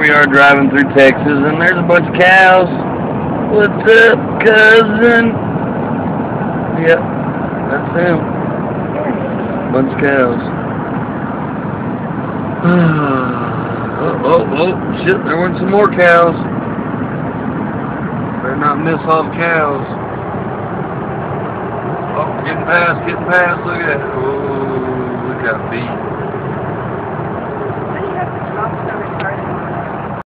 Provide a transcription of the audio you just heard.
we are driving through Texas, and there's a bunch of cows. What's up, cousin? Yep, that's him. Bunch of cows. Oh, shit, there went some more cows. Better not miss all the cows. Oh, getting past, look at that. Oh, we got beat.